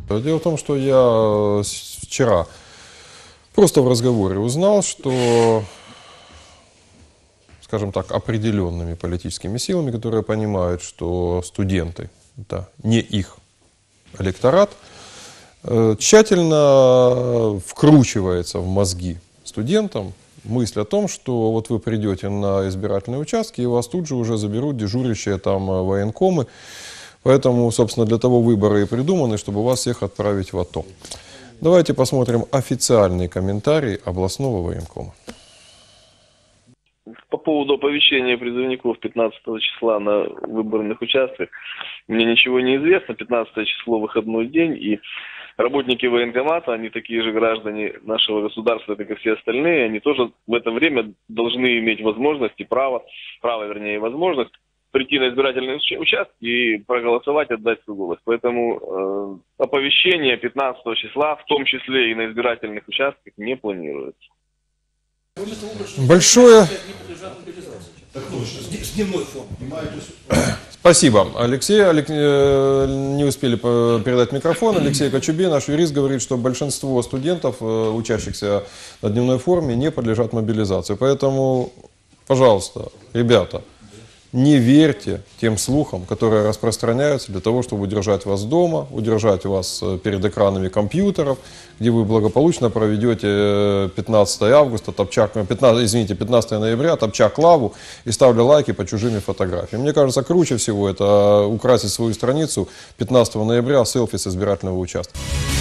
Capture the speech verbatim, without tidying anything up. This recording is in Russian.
Дело в том, что я вчера просто в разговоре узнал, что, скажем так, определенными политическими силами, которые понимают, что студенты – это не их электорат, тщательно вкручивается в мозги студентам мысль о том, что вот вы придете на избирательные участки, и вас тут же уже заберут дежурящие там военкомы. Поэтому, собственно, для того выборы и придуманы, чтобы вас всех отправить в АТО. Давайте посмотрим официальный комментарий областного военкома. По поводу оповещения призывников пятнадцатого числа на выборных участках, мне ничего не известно. пятнадцатое число выходной день, и работники военкомата, они такие же граждане нашего государства, как и все остальные, они тоже в это время должны иметь возможность и право, право, вернее, и возможность прийти на избирательный участок и проголосовать, отдать свой голос. Поэтому э, оповещение пятнадцатого числа, в том числе и на избирательных участках, не планируется. Большое спасибо, Алексей. Алек... Не успели передать микрофон. Алексей Кочубей, наш юрист, говорит, что большинство студентов, учащихся на дневной форме, не подлежат мобилизации. Поэтому, пожалуйста, ребята, не верьте тем слухам, которые распространяются для того, чтобы удержать вас дома, удержать вас перед экранами компьютеров, где вы благополучно проведете пятнадцатое августа, топча, пятнадцатое, извините, пятнадцатое ноября, топча клаву и ставля лайки под чужими фотографиями. Мне кажется, круче всего это украсить свою страницу пятнадцатого ноября селфи с избирательного участка.